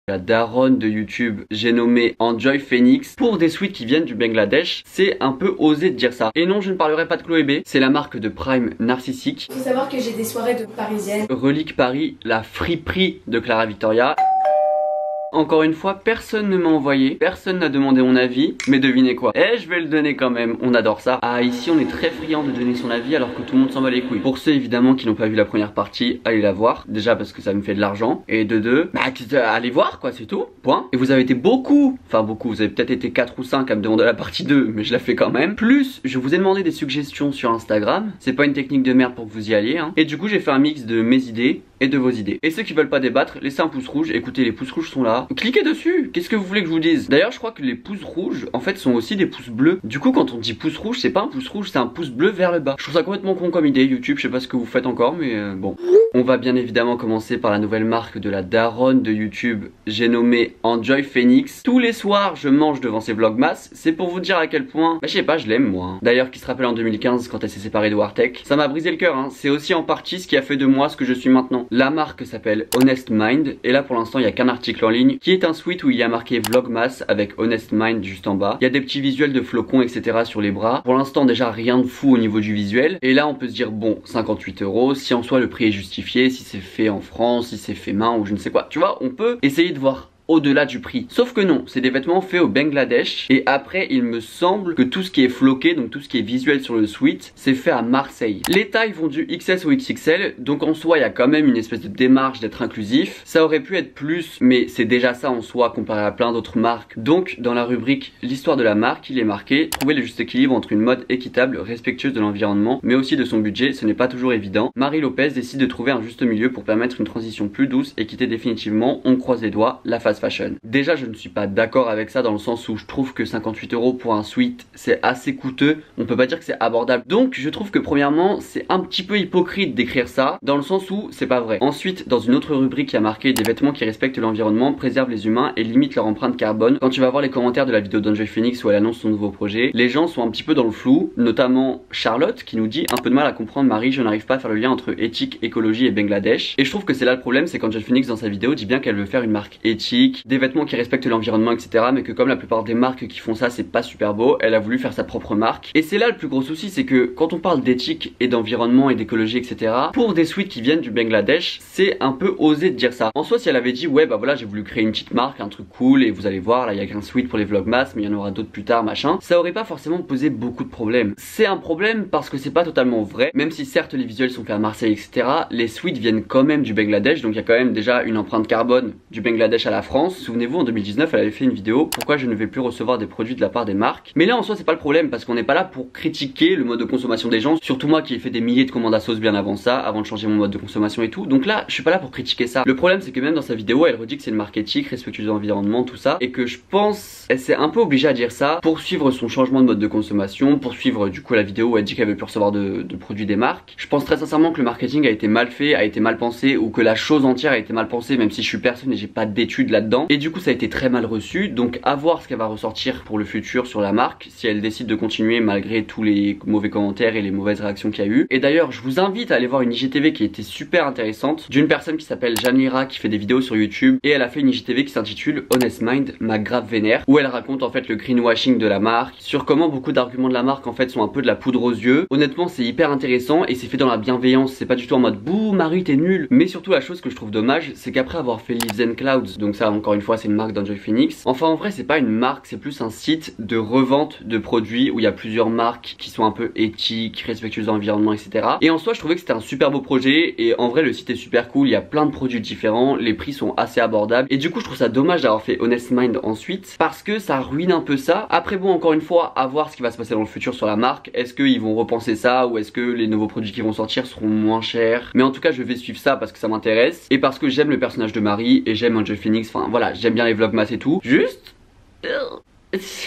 La daronne de YouTube, j'ai nommé Enjoy Phoenix pour des sweats qui viennent du Bangladesh. C'est un peu osé de dire ça. Et non, je ne parlerai pas de Chloé B, c'est la marque de Prime narcissique. Il faut savoir que j'ai des soirées de parisiennes. Relique Paris, la friperie de Clara Victoria. Encore une fois, personne ne m'a envoyé, personne n'a demandé mon avis, mais devinez quoi? Eh, je vais le donner quand même, on adore ça. Ah, ici on est très friand de donner son avis alors que tout le monde s'en bat les couilles. Pour ceux évidemment qui n'ont pas vu la première partie, allez la voir. Déjà parce que ça me fait de l'argent. Et de deux, bah allez voir quoi, c'est tout, point. Et vous avez été beaucoup, vous avez peut-être été 4 ou 5 à me demander la partie 2, mais je la fais quand même. Plus, je vous ai demandé des suggestions sur Instagram. C'est pas une technique de merde pour que vous y alliez, hein. Et du coup j'ai fait un mix de mes idées et de vos idées. Et ceux qui veulent pas débattre, laissez un pouce rouge. Écoutez, les pouces rouges sont là. Cliquez dessus. Qu'est-ce que vous voulez que je vous dise? D'ailleurs, je crois que les pouces rouges, en fait, sont aussi des pouces bleus. Du coup, quand on dit pouce rouge, c'est pas un pouce rouge, c'est un pouce bleu vers le bas. Je trouve ça complètement con comme idée. YouTube, je sais pas ce que vous faites encore, mais bon. On va bien évidemment commencer par la nouvelle marque de la daronne de YouTube. J'ai nommé Enjoy Phoenix. Tous les soirs, je mange devant ces vlogmas. C'est pour vous dire à quel point, bah, je sais pas, je l'aime moi. D'ailleurs, qui se rappelle en 2015 quand elle s'est séparée de Wartech. Ça m'a brisé le cœur, hein. C'est aussi en partie ce qui a fait de moi ce que je suis maintenant. La marque s'appelle Honest Mind. Et là, pour l'instant, il y a qu'un article en ligne qui est un sweat où il y a marqué Vlogmas avec Honest Mind juste en bas. Il y a des petits visuels de flocons, etc. sur les bras. Pour l'instant, déjà rien de fou au niveau du visuel. Et là, on peut se dire, bon, 58 €. Si en soi le prix est justifié, si c'est fait en France, si c'est fait main ou je ne sais quoi. Tu vois, on peut essayer de voir au-delà du prix. Sauf que non, c'est des vêtements faits au Bangladesh. Et après, il me semble que tout ce qui est floqué, donc tout ce qui est visuel sur le sweat, c'est fait à Marseille. Les tailles vont du XS au XXL, donc en soi, il y a quand même une espèce de démarche d'être inclusif. Ça aurait pu être plus, mais c'est déjà ça en soi comparé à plein d'autres marques. Donc, dans la rubrique l'histoire de la marque, il est marqué trouver le juste équilibre entre une mode équitable, respectueuse de l'environnement, mais aussi de son budget. Ce n'est pas toujours évident. Marie Lopez décide de trouver un juste milieu pour permettre une transition plus douce et quitter définitivement, on croise les doigts, la fast fashion. Déjà, je ne suis pas d'accord avec ça dans le sens où je trouve que 58 € pour un sweat, c'est assez coûteux. On peut pas dire que c'est abordable. Donc, je trouve que premièrement, c'est un petit peu hypocrite d'écrire ça dans le sens où c'est pas vrai. Ensuite, dans une autre rubrique, il y a marqué des vêtements qui respectent l'environnement, préservent les humains et limitent leur empreinte carbone. Quand tu vas voir les commentaires de la vidéo d'Enjoy Phoenix où elle annonce son nouveau projet, les gens sont un petit peu dans le flou, notamment Charlotte qui nous dit un peu de mal à comprendre Marie, je n'arrive pas à faire le lien entre éthique, écologie et Bangladesh. Et je trouve que c'est là le problème, c'est qu'Enjoy Phoenix dans sa vidéo dit bien qu'elle veut faire une marque éthique, des vêtements qui respectent l'environnement, etc. Mais que comme la plupart des marques qui font ça, c'est pas super beau, elle a voulu faire sa propre marque. Et c'est là le plus gros souci, c'est que quand on parle d'éthique et d'environnement et d'écologie, etc. pour des sweats qui viennent du Bangladesh, c'est un peu osé de dire ça. En soi, si elle avait dit ouais bah voilà, j'ai voulu créer une petite marque, un truc cool, et vous allez voir, là il y a qu'un sweat pour les vlogmas, mais il y en aura d'autres plus tard, machin, ça aurait pas forcément posé beaucoup de problèmes. C'est un problème parce que c'est pas totalement vrai, même si certes les visuels sont faits à Marseille, etc. Les sweats viennent quand même du Bangladesh, donc il y a quand même déjà une empreinte carbone du Bangladesh à la France. Souvenez-vous, en 2019, elle avait fait une vidéo pourquoi je ne vais plus recevoir des produits de la part des marques. Mais là en soi c'est pas le problème parce qu'on n'est pas là pour critiquer le mode de consommation des gens, surtout moi qui ai fait des milliers de commandes à sauce bien avant ça, avant de changer mon mode de consommation et tout. Donc là je suis pas là pour critiquer ça. Le problème c'est que même dans sa vidéo elle redit que c'est une marque éthique, respectueuse de l'environnement, tout ça, et que je pense elle s'est un peu obligée à dire ça pour suivre son changement de mode de consommation, pour suivre du coup la vidéo où elle dit qu'elle veut plus recevoir de produits des marques. Je pense très sincèrement que le marketing a été mal fait, a été mal pensé, ou que la chose entière a été mal pensée, même si je suis personne et j'ai pas d'études là-dedans. Et du coup ça a été très mal reçu. Donc à voir ce qu'elle va ressortir pour le futur sur la marque, si elle décide de continuer malgré tous les mauvais commentaires et les mauvaises réactions qu'il y a eu. Et d'ailleurs je vous invite à aller voir une IGTV qui était super intéressante d'une personne qui s'appelle Janira qui fait des vidéos sur YouTube, et elle a fait une IGTV qui s'intitule Honest Mind m'a grave vénère, où elle raconte en fait le greenwashing de la marque, sur comment beaucoup d'arguments de la marque en fait sont un peu de la poudre aux yeux. Honnêtement c'est hyper intéressant et c'est fait dans la bienveillance, c'est pas du tout en mode bouh Marie t'es nulle. Mais surtout la chose que je trouve dommage, c'est qu'après avoir fait Leaves and Clouds, donc ça encore une fois c'est une marque d'Enjoy Phoenix, enfin en vrai c'est pas une marque, c'est plus un site de revente de produits où il y a plusieurs marques qui sont un peu éthiques, respectueuses de l'environnement, etc. Et en soi je trouvais que c'était un super beau projet, et en vrai le site est super cool, il y a plein de produits différents, les prix sont assez abordables, et du coup je trouve ça dommage d'avoir fait Honest Mind ensuite parce que ça ruine un peu ça. Après bon, encore une fois, à voir ce qui va se passer dans le futur sur la marque, est-ce qu'ils vont repenser ça ou est-ce que les nouveaux produits qui vont sortir seront moins chers. Mais en tout cas je vais suivre ça parce que ça m'intéresse et parce que j'aime le personnage de Marie et j'aime Enjoy Phoenix, enfin voilà, j'aime bien les vlogmas et tout. Juste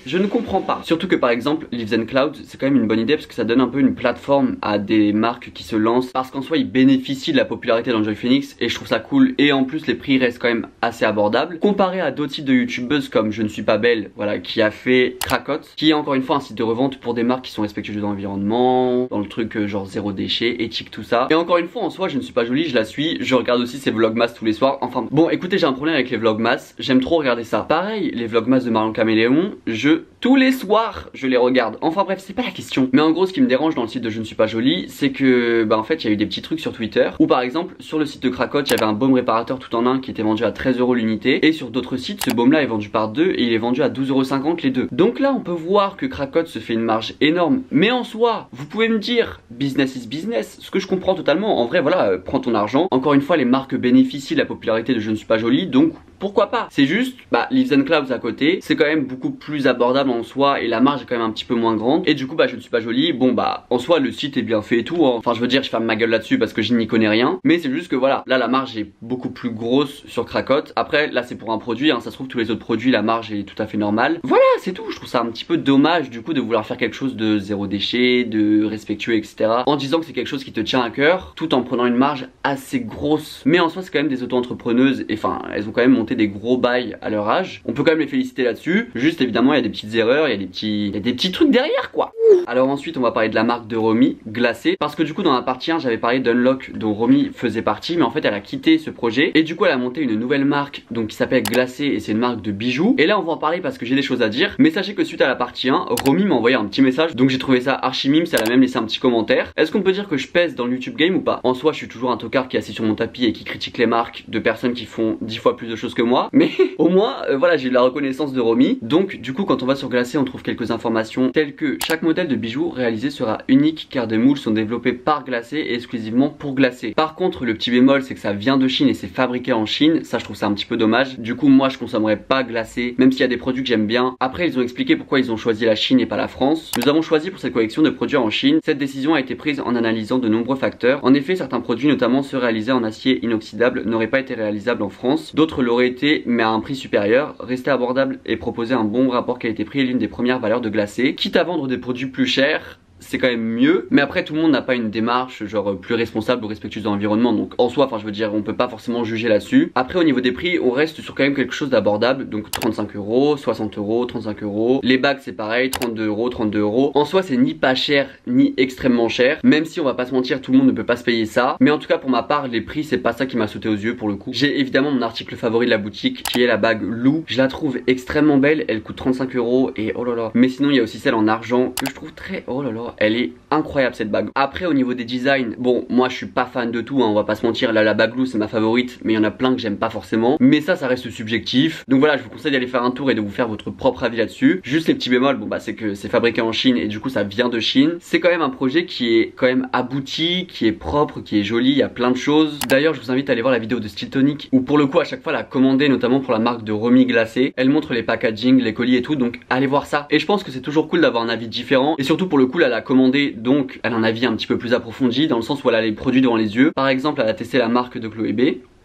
Je ne comprends pas. Surtout que par exemple Leaves and Clouds c'est quand même une bonne idée parce que ça donne un peu une plateforme à des marques qui se lancent, parce qu'en soi ils bénéficient de la popularité d'Enjoy Phoenix et je trouve ça cool, et en plus les prix restent quand même assez abordables comparé à d'autres sites de youtubeuses comme Je ne suis pas belle, voilà, qui a fait Krakot, qui est encore une fois un site de revente pour des marques qui sont respectueuses de l'environnement, dans le truc genre zéro déchet, éthique, tout ça. Et encore une fois en soi Je ne suis pas jolie, je la suis, je regarde aussi ses vlogmas tous les soirs. Enfin bon, écoutez, j'ai un problème avec les vlogmas, j'aime trop regarder ça. Pareil, les vlogmas de Marion Caméléon, tous les soirs je les regarde. Enfin bref, c'est pas la question. Mais en gros, ce qui me dérange dans le site de Je ne suis pas jolie, c'est que en fait il y a eu des petits trucs sur Twitter où par exemple sur le site de Krakot il y avait un baume réparateur tout en un qui était vendu à 13 € l'unité, et sur d'autres sites ce baume là est vendu par deux et il est vendu à 12,50 € les deux. Donc là on peut voir que Krakot se fait une marge énorme, mais en soi vous pouvez me dire business is business, ce que je comprends totalement. En vrai voilà, prends ton argent. Encore une fois les marques bénéficient de la popularité de Je ne suis pas jolie, donc pourquoi pas. C'est juste, Leaves and Clouds à côté, c'est quand même beaucoup plus abordable en soi et la marge est quand même un petit peu moins grande. Et du coup Je ne suis pas jolie, bon en soi le site est bien fait et tout, hein. Enfin je veux dire, je ferme ma gueule là-dessus parce que je n'y connais rien, mais c'est juste que voilà, là la marge est beaucoup plus grosse sur Krakot. Après là c'est pour un produit, hein. Ça se trouve tous les autres produits la marge est tout à fait normale. Voilà, c'est tout. Je trouve ça un petit peu dommage du coup de vouloir faire quelque chose de zéro déchet, de respectueux, etc. en disant que c'est quelque chose qui te tient à cœur, tout en prenant une marge assez grosse. Mais en soi c'est quand même des auto-entrepreneuses et enfin elles ont quand même monté des gros bails à leur âge. On peut quand même les féliciter là-dessus. Juste évidemment il y a des petites erreurs, il y a des petits trucs derrière quoi. Alors ensuite on va parler de la marque de Romy, Glacé, parce que du coup dans la partie 1 j'avais parlé d'Unlock dont Romy faisait partie, mais en fait elle a quitté ce projet et du coup elle a monté une nouvelle marque donc qui s'appelle Glacé, et c'est une marque de bijoux. Et là on va en parler parce que j'ai des choses à dire, mais sachez que suite à la partie 1 Romy m'a envoyé un petit message, donc j'ai trouvé ça archi mime, elle a même laissé un petit commentaire. Est-ce qu'on peut dire que je pèse dans le YouTube game ou pas? En soi je suis toujours un tocard qui est assis sur mon tapis et qui critique les marques de personnes qui font 10 fois plus de choses que moi, mais au moins voilà, j'ai eu la reconnaissance de Romy. Donc du coup quand on va sur Glacé on trouve quelques informations telles que chaque modèle de bijoux réalisé sera unique car des moules sont développés par Glacé et exclusivement pour Glacé. Par contre le petit bémol c'est que ça vient de Chine et c'est fabriqué en Chine, ça je trouve ça un petit peu dommage. Du coup moi je consommerais pas Glacé, même s'il y a des produits que j'aime bien. Après ils ont expliqué pourquoi ils ont choisi la Chine et pas la France. Nous avons choisi pour cette collection de produire en Chine. Cette décision a été prise en analysant de nombreux facteurs. En effet certains produits, notamment ceux réalisés en acier inoxydable, n'auraient pas été réalisables en France. D'autres l'auraient été mais à un prix supérieur. Rester abordable et proposer un bon rapport qualité-prix est l'une des premières valeurs de Glacé. Quitte à vendre des produits plus chers, c'est quand même mieux, mais après tout le monde n'a pas une démarche genre plus responsable ou respectueuse de l'environnement, donc en soi enfin je veux dire on peut pas forcément juger là-dessus. Après au niveau des prix on reste sur quand même quelque chose d'abordable, donc 35 €, 60 €, 35 €. Les bagues c'est pareil, 32 €, 32 €. En soi c'est ni pas cher ni extrêmement cher, même si on va pas se mentir tout le monde ne peut pas se payer ça, mais en tout cas pour ma part les prix c'est pas ça qui m'a sauté aux yeux pour le coup. J'ai évidemment mon article favori de la boutique qui est la bague Lou, je la trouve extrêmement belle, elle coûte 35 € et oh là là. Mais sinon il y a aussi celle en argent que je trouve très, oh là là, elle est incroyable cette bague. Après au niveau des designs, bon moi je suis pas fan de tout, hein, on va pas se mentir, là la bague Lou c'est ma favorite, mais il y en a plein que j'aime pas forcément, mais ça reste subjectif. Donc voilà, je vous conseille d'aller faire un tour et de vous faire votre propre avis là-dessus. Juste les petits bémols, bon c'est que c'est fabriqué en Chine et du coup ça vient de Chine. C'est quand même un projet qui est quand même abouti, qui est propre, qui est joli, il y a plein de choses. D'ailleurs je vous invite à aller voir la vidéo de Stiltonic où pour le coup à chaque fois elle a commandé, notamment pour la marque de Romy Glacé. Elle montre les packaging, les colis et tout, donc allez voir ça. Et je pense que c'est toujours cool d'avoir un avis différent, et surtout pour le coup là, elle a commandé, donc elle a un avis un petit peu plus approfondi dans le sens où elle a les produits devant les yeux. Par exemple elle a testé la marque de Chloé B.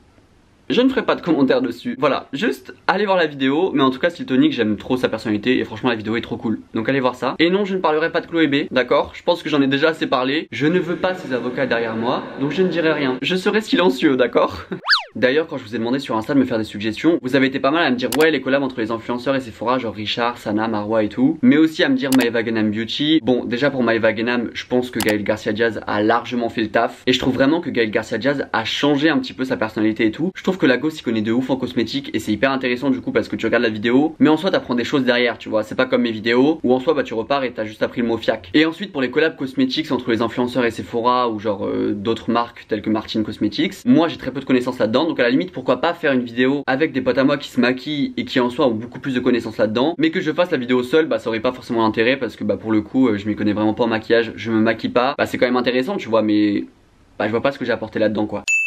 Je ne ferai pas de commentaires dessus. Voilà, juste allez voir la vidéo. Mais en tout cas Stiltonic j'aime trop sa personnalité et franchement la vidéo est trop cool. Donc allez voir ça. Et non, je ne parlerai pas de Chloé B, d'accord? Je pense que j'en ai déjà assez parlé. Je ne veux pas ces avocats derrière moi, donc je ne dirai rien. Je serai silencieux, d'accord? D'ailleurs quand je vous ai demandé sur Insta de me faire des suggestions, vous avez été pas mal à me dire ouais les collabs entre les influenceurs et Sephora, genre Richard, Sana, Marwa et tout, mais aussi à me dire Maeva Genam Beauty. Bon déjà pour Maeva Genam je pense que Gaël Garcia Diaz a largement fait le taf, et je trouve vraiment que Gaël Garcia Diaz a changé un petit peu sa personnalité et tout. Je trouve que la go s'y connaît de ouf en cosmétique et c'est hyper intéressant du coup parce que tu regardes la vidéo mais en soi t'apprends des choses derrière, tu vois, c'est pas comme mes vidéos où en soi tu repars et t'as juste appris le mot fiac. Et ensuite pour les collabs cosmétiques entre les influenceurs et Sephora ou genre d'autres marques telles que Martin Cosmetics, moi j'ai très peu de connaissances là-dedans, donc à la limite pourquoi pas faire une vidéo avec des potes à moi qui se maquillent et qui en soi ont beaucoup plus de connaissances là-dedans, mais que je fasse la vidéo seule, ça aurait pas forcément d'intérêt parce que pour le coup je m'y connais vraiment pas en maquillage, je me maquille pas, c'est quand même intéressant tu vois, mais je vois pas ce que j'ai apporté là-dedans quoi.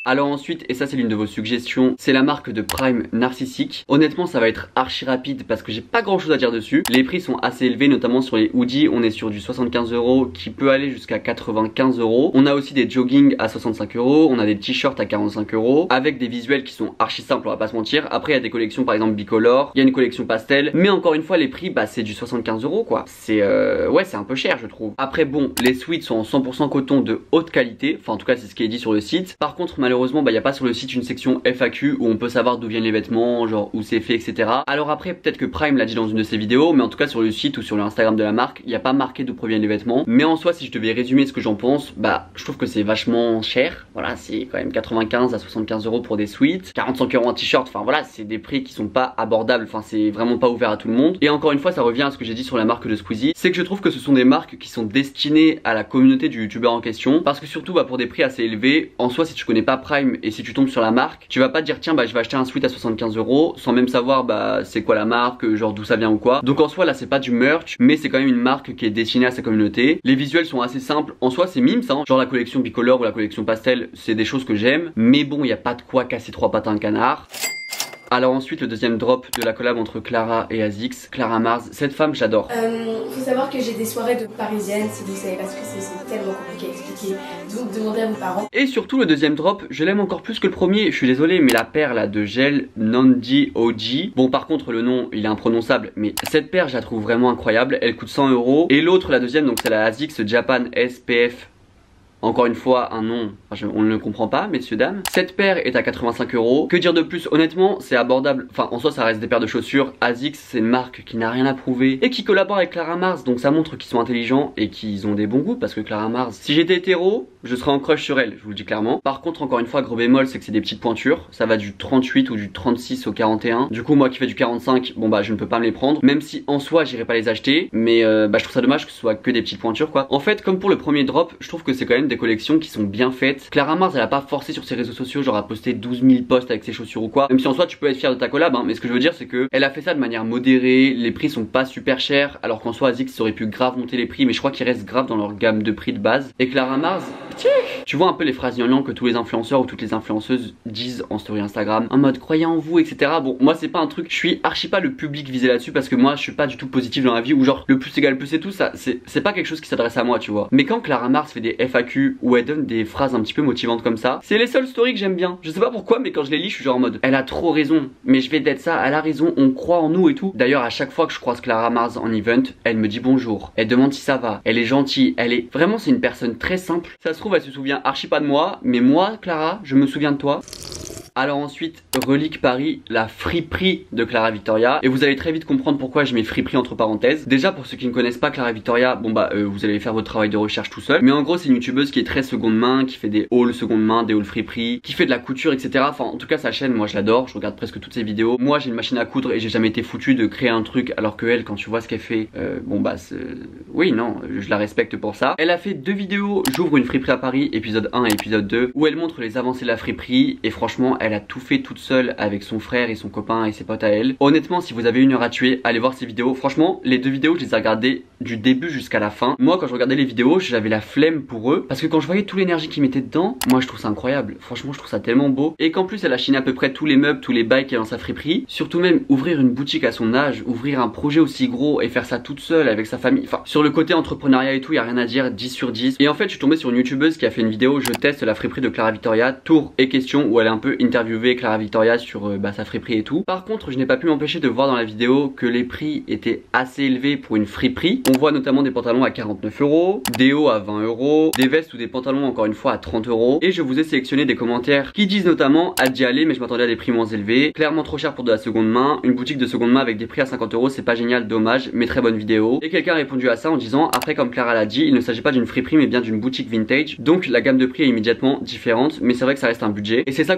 Alors ensuite, et ça c'est l'une de vos suggestions, c'est la marque de Prime Narcissique. Honnêtement ça va être archi rapide parce que j'ai pas grand chose à dire dessus. Les prix sont assez élevés, notamment sur les hoodies, on est sur du 75 € qui peut aller jusqu'à 95 €. On a aussi des jogging à 65 €, on a des t-shirts à 45 € avec des visuels qui sont archi simples, on va pas se mentir. Après il y a des collections par exemple bicolore, il y a une collection pastel, mais encore une fois les prix bah c'est du 75 € quoi. C'est ouais c'est un peu cher je trouve. Après bon, les sweats sont en 100% coton de haute qualité, enfin en tout cas c'est ce qui est dit sur le site. Par contre malheureusement bah il n'y a pas sur le site une section FAQ où on peut savoir d'où viennent les vêtements, genre où c'est fait etc. Alors après peut-être que Prime l'a dit dans une de ses vidéos, mais en tout cas sur le site ou sur l'Instagram de la marque il n'y a pas marqué d'où proviennent les vêtements. Mais en soi si je devais résumer ce que j'en pense, bah je trouve que c'est vachement cher. Voilà, c'est quand même 95 à 75 € pour des sweats, 45 € un t-shirt, enfin voilà c'est des prix qui sont pas abordables, enfin c'est vraiment pas ouvert à tout le monde. Et encore une fois ça revient à ce que j'ai dit sur la marque de Squeezie, c'est que je trouve que ce sont des marques qui sont destinées à la communauté du youtubeur en question, parce que surtout bah, pour des prix assez élevés, en soi si tu connais pas Prime et si tu tombes sur la marque, tu vas pas te dire tiens bah je vais acheter un sweat à 75 € sans même savoir bah c'est quoi la marque, genre d'où ça vient ou quoi. Donc en soi là c'est pas du merch, mais c'est quand même une marque qui est destinée à sa communauté. Les visuels sont assez simples, en soi c'est mimes hein, genre la collection bicolore ou la collection pastel, c'est des choses que j'aime, mais bon il y a pas de quoi casser trois pattes à un canard. Alors ensuite le deuxième drop de la collab entre Clara et Azix, Clara Mars, cette femme j'adore. Faut savoir que j'ai des soirées de parisienne, si vous savez, parce que c'est tellement compliqué à expliquer, donc demandez à vos parents. Et surtout le deuxième drop, je l'aime encore plus que le premier, je suis désolé mais la paire là de gel Nandi OG, bon par contre le nom il est imprononçable, mais cette paire je la trouve vraiment incroyable, elle coûte 100 €. Et l'autre la deuxième donc c'est la Azix Japan SPF. Encore une fois, un nom, on ne le comprend pas, messieurs, dames. Cette paire est à 85 €. Que dire de plus? Honnêtement, c'est abordable. Enfin, en soi, ça reste des paires de chaussures. Azix, c'est une marque qui n'a rien à prouver et qui collabore avec Clara Mars. Donc ça montre qu'ils sont intelligents et qu'ils ont des bons goûts. Parce que Clara Mars, si j'étais hétéro, je serais en crush sur elle, je vous le dis clairement. Par contre, encore une fois, gros bémol, c'est que c'est des petites pointures. Ça va du 38 ou du 36 au 41. Du coup, moi qui fais du 45, bon bah je ne peux pas me les prendre. Même si en soi, j'irai pas les acheter. Mais bah je trouve ça dommage que ce soit que des petites pointures quoi. En fait, comme pour le premier drop, je trouve que c'est quand même des collections qui sont bien faites. Clara Mars elle a pas forcé sur ses réseaux sociaux genre à poster 12 000 posts avec ses chaussures ou quoi. Même si en soi tu peux être fier de ta collab hein, mais ce que je veux dire c'est que elle a fait ça de manière modérée, les prix sont pas super chers alors qu'en soi Azix aurait pu grave monter les prix mais je crois qu'ils restent grave dans leur gamme de prix de base. Et Clara Mars, tu vois un peu les phrases gnangnan que tous les influenceurs ou toutes les influenceuses disent en story Instagram en mode croyez en vous etc. Bon moi c'est pas un truc, je suis archi pas le public visé là-dessus parce que moi je suis pas du tout positif dans la vie ou genre le plus égal plus et tout ça c'est pas quelque chose qui s'adresse à moi tu vois. Mais quand Clara Mars fait des FAQ où elle donne des phrases un petit peu motivantes comme ça, c'est les seules stories que j'aime bien. Je sais pas pourquoi mais quand je les lis je suis genre en mode elle a trop raison, mais je vais d'être ça, elle a raison, on croit en nous et tout. D'ailleurs à chaque fois que je croise Clara Mars en event, elle me dit bonjour, elle demande si ça va, elle est gentille, elle est vraiment c'est une personne très simple. Ça se trouve elle se souvient archi pas de moi, mais moi Clara je me souviens de toi. Alors ensuite, Relique Paris, la friperie de Clara Victoria. Et vous allez très vite comprendre pourquoi je mets friperie entre parenthèses. Déjà pour ceux qui ne connaissent pas Clara Victoria, bon bah vous allez faire votre travail de recherche tout seul. Mais en gros c'est une youtubeuse qui est très seconde main, qui fait des hauls seconde main, des hauls friperie, qui fait de la couture etc. Enfin en tout cas sa chaîne moi je l'adore, je regarde presque toutes ses vidéos. Moi j'ai une machine à coudre et j'ai jamais été foutu de créer un truc alors que elle quand tu vois ce qu'elle fait, bon bah oui non, je la respecte pour ça. Elle a fait 2 vidéos, j'ouvre une friperie à Paris, épisode 1 et épisode 2, où elle montre les avancées de la friperie et franchement elle a tout fait toute seule avec son frère et son copain et ses potes à elle. Honnêtement si vous avez une heure à tuer, allez voir ces vidéos. Franchement les 2 vidéos je les ai regardées du début jusqu'à la fin. Moi quand je regardais les vidéos j'avais la flemme pour eux parce que quand je voyais toute l'énergie qu'ils mettaient dedans, moi je trouve ça incroyable. Franchement je trouve ça tellement beau. Et qu'en plus elle a chiné à peu près tous les meubles, tous les bails qu'elle a dans sa friperie. Surtout même ouvrir une boutique à son âge, ouvrir un projet aussi gros et faire ça toute seule avec sa famille. Enfin sur le côté entrepreneuriat et tout y a rien à dire, 10 sur 10. Et en fait je suis tombé sur une youtubeuse qui a fait une vidéo je teste la friperie de Clara Victoria, tour et questions, où elle a un peu interviewé Clara Victoria sur sa friperie et tout. Par contre je n'ai pas pu m'empêcher de voir dans la vidéo que les prix étaient assez élevés pour une friperie. On voit notamment des pantalons à 49 €, des hauts à 20 €, des vestes ou des pantalons encore une fois à 30 €. Et je vous ai sélectionné des commentaires qui disent notamment à d'y aller mais je m'attendais à des prix moins élevés, clairement trop cher pour de la seconde main, une boutique de seconde main avec des prix à 50 € c'est pas génial, dommage, mais très bonne vidéo. Et quelqu'un a répondu à ça en disant après comme Clara l'a dit, il ne s'agit pas d'une friperie mais bien d'une boutique vintage, donc la gamme de prix est immédiatement différente, mais c'est vrai que ça reste un budget et c'est ça que je trouve foncièrement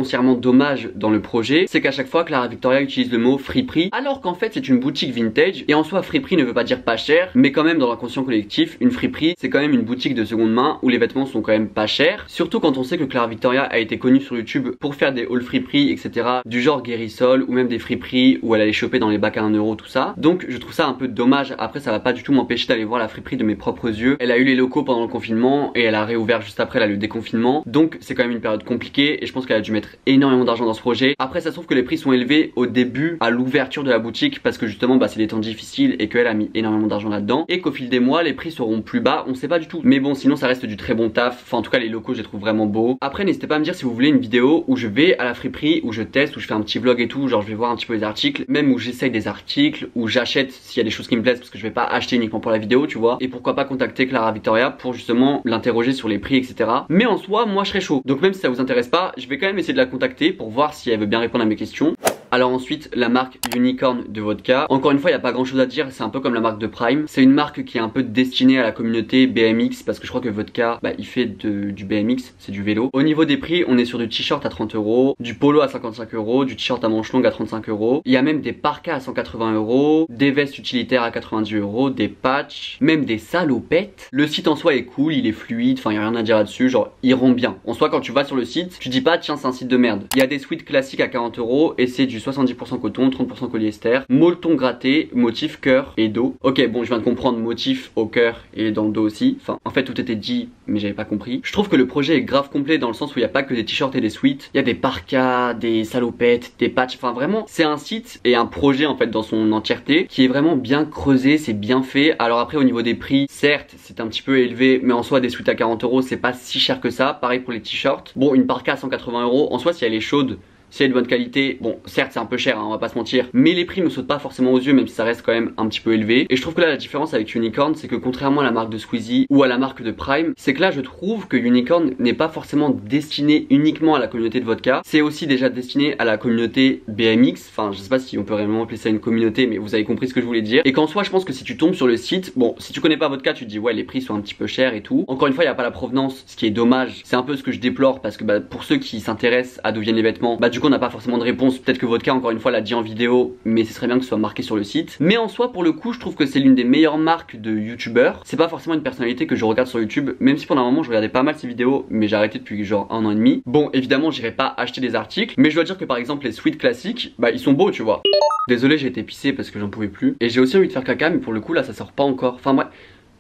foncièrement dommage dans le projet, c'est qu'à chaque fois Clara Victoria utilise le mot friperie, alors qu'en fait c'est une boutique vintage, et en soi friperie ne veut pas dire pas cher, mais quand même dans l'inconscient collectif, une friperie c'est quand même une boutique de seconde main où les vêtements sont quand même pas chers, surtout quand on sait que Clara Victoria a été connue sur YouTube pour faire des haul friperies etc, du genre Guérissol ou même des friperies où elle allait choper dans les bacs à 1 euro tout ça. Donc je trouve ça un peu dommage. Après ça va pas du tout m'empêcher d'aller voir la friperie de mes propres yeux. Elle a eu les locaux pendant le confinement et elle a réouvert juste après là, le déconfinement, donc c'est quand même une période compliquée et je pense qu'elle a dû mettre énormément d'argent dans ce projet. Après ça se trouve que les prix sont élevés au début à l'ouverture de la boutique parce que justement c'est des temps difficiles et qu'elle a mis énormément d'argent là-dedans, et qu'au fil des mois les prix seront plus bas, on sait pas du tout, mais bon sinon ça reste du très bon taf. Enfin en tout cas les locaux je les trouve vraiment beaux. Après n'hésitez pas à me dire si vous voulez une vidéo où je vais à la friperie, où je teste, où je fais un petit vlog et tout, genre je vais voir un petit peu les articles, même où j'essaye des articles, où j'achète s'il y a des choses qui me plaisent, parce que je vais pas acheter uniquement pour la vidéo tu vois, et pourquoi pas contacter Clara Victoria pour justement l'interroger sur les prix etc. Mais en soi moi je serais chaud, donc même si ça vous intéresse pas, je vais quand même essayer de la contacter pour voir si elle veut bien répondre à mes questions. Alors ensuite la marque Unicorn de vodka, encore une fois il n'y a pas grand chose à dire, c'est un peu comme la marque de Prime, c'est une marque qui est un peu destinée à la communauté BMX, parce que je crois que vodka il fait du BMX, c'est du vélo. Au niveau des prix on est sur du t-shirt à 30 euros, du polo à 55 euros, du t-shirt à manches longues à 35 euros, il y a même des parkas à 180 euros, des vestes utilitaires à 90 euros, des patchs, même des salopettes. Le site en soi est cool, il est fluide, enfin il n'y a rien à dire là-dessus, genre il rend bien. En soi quand tu vas sur le site, tu dis pas tiens c'est un site de merde. Il y a des sweats classiques à 40 euros et c'est du 70% coton, 30% polyester, molleton gratté, motif cœur et dos. Ok bon je viens de comprendre motif au cœur et dans le dos aussi, enfin en fait tout était dit mais j'avais pas compris. Je trouve que le projet est grave complet dans le sens où il n'y a pas que des t-shirts et des sweats, il y a des parkas, des salopettes, des patchs, enfin vraiment c'est un site et un projet en fait dans son entièreté qui est vraiment bien creusé, c'est bien fait. Alors après au niveau des prix, certes c'est un petit peu élevé, mais en soi des sweats à 40 euros c'est pas si cher que ça, pareil pour les t-shirts. Bon une parka à 180 euros, en soi si elle est chaude, si elle est de bonne qualité, bon certes c'est un peu cher on va pas se mentir, mais les prix me sautent pas forcément aux yeux même si ça reste quand même un petit peu élevé. Et je trouve que là la différence avec Unicorn c'est que contrairement à la marque de Squeezie ou à la marque de Prime, c'est que là je trouve que Unicorn n'est pas forcément destiné uniquement à la communauté de vodka, c'est aussi déjà destiné à la communauté BMX, enfin je sais pas si on peut réellement appeler ça une communauté mais vous avez compris ce que je voulais dire. Et qu'en soi je pense que si tu tombes sur le site, bon si tu connais pas vodka tu te dis ouais les prix sont un petit peu chers et tout, encore une fois il n'y a pas la provenance, ce qui est dommage, c'est un peu ce que je déplore parce que pour ceux qui s'intéressent à d'où viennent les vêtements, du coup on n'a pas forcément de réponse. Peut-être que Vodka encore une fois l'a dit en vidéo, mais ce serait bien que ce soit marqué sur le site. Mais en soi pour le coup je trouve que c'est l'une des meilleures marques de youtubeurs. C'est pas forcément une personnalité que je regarde sur YouTube, même si pendant un moment je regardais pas mal ses vidéos, mais j'ai arrêté depuis genre 1 an et demi. Bon évidemment j'irai pas acheter des articles, mais je dois dire que par exemple les sweats classiques, ils sont beaux tu vois. Désolé j'ai été pissé parce que j'en pouvais plus, et j'ai aussi envie de faire caca mais pour le coup là ça sort pas encore. Enfin bref,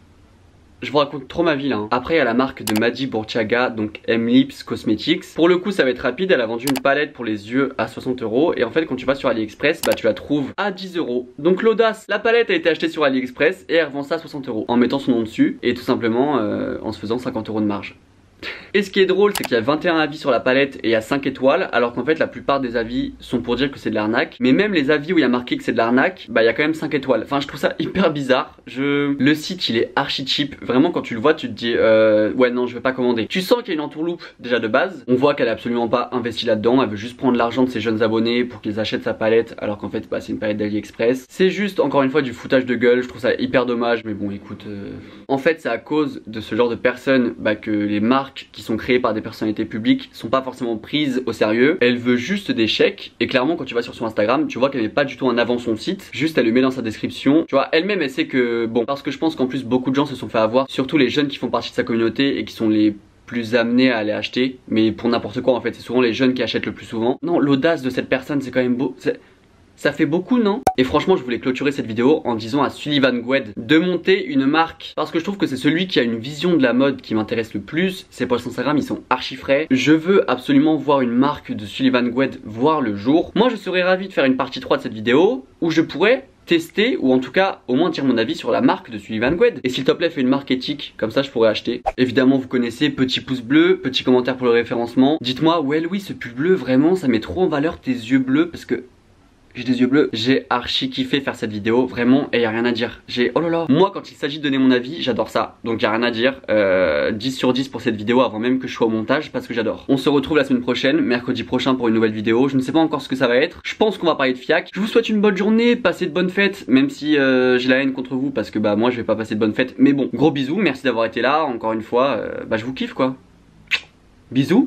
je vous raconte trop ma vie là. Après il y a la marque de Madi Bourchaga, donc M-Lips Cosmetics. Pour le coup ça va être rapide, elle a vendu une palette pour les yeux à 60 euros. Et en fait quand tu vas sur AliExpress, tu la trouves à 10 euros. Donc l'audace, la palette a été achetée sur AliExpress et elle revend ça à 60 euros en mettant son nom dessus et tout simplement en se faisant 50 euros de marge. Et ce qui est drôle c'est qu'il y a 21 avis sur la palette et il y a 5 étoiles, alors qu'en fait la plupart des avis sont pour dire que c'est de l'arnaque. Mais même les avis où il y a marqué que c'est de l'arnaque, il y a quand même 5 étoiles. Enfin je trouve ça hyper bizarre. Le site il est archi cheap. Vraiment quand tu le vois tu te dis ouais non je vais pas commander. Tu sens qu'il y a une entourloupe déjà de base. On voit qu'elle a absolument pas investi là-dedans. Elle veut juste prendre l'argent de ses jeunes abonnés pour qu'ils achètent sa palette, alors qu'en fait c'est une palette d'AliExpress. C'est juste encore une fois du foutage de gueule. Je trouve ça hyper dommage, mais bon écoute en fait c'est à cause de ce genre de personnes que les marques qui sont créées par des personnalités publiques sont pas forcément prises au sérieux. Elle veut juste des chèques, et clairement quand tu vas sur son Instagram tu vois qu'elle met pas du tout en avant son site, juste elle le met dans sa description. Tu vois elle-même elle sait que bon, parce que je pense qu'en plus beaucoup de gens se sont fait avoir, surtout les jeunes qui font partie de sa communauté et qui sont les plus amenés à aller acheter, mais pour n'importe quoi en fait, c'est souvent les jeunes qui achètent le plus souvent. Non, l'audace de cette personne c'est quand même beau, ça fait beaucoup non? Et franchement je voulais clôturer cette vidéo en disant à Sullivan Gwed de monter une marque, parce que je trouve que c'est celui qui a une vision de la mode qui m'intéresse le plus. Ses posts Instagram ils sont archi frais. Je veux absolument voir une marque de Sullivan Gwed voir le jour. Moi je serais ravi de faire une partie 3 de cette vidéo où je pourrais tester ou en tout cas au moins dire mon avis sur la marque de Sullivan Gwed. Et s'il te plaît fais une marque éthique, comme ça je pourrais acheter. Évidemment vous connaissez, petit pouce bleu, petit commentaire pour le référencement. Dites-moi ouais Louis ce pull bleu vraiment ça met trop en valeur tes yeux bleus, parce que j'ai des yeux bleus. J'ai archi kiffé faire cette vidéo, vraiment, et y a rien à dire. Oh là là, moi quand il s'agit de donner mon avis, j'adore ça. Donc y a rien à dire, 10 sur 10 pour cette vidéo avant même que je sois au montage, parce que j'adore. On se retrouve la semaine prochaine, mercredi prochain pour une nouvelle vidéo. Je ne sais pas encore ce que ça va être. Je pense qu'on va parler de FIAC. Je vous souhaite une bonne journée, passez de bonnes fêtes, même si j'ai la haine contre vous parce que moi je vais pas passer de bonnes fêtes. Mais bon, gros bisous, merci d'avoir été là, encore une fois, je vous kiffe quoi. Bisous.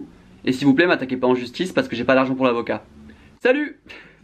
Et s'il vous plaît, m'attaquez pas en justice parce que j'ai pas d'argent pour l'avocat. Salut!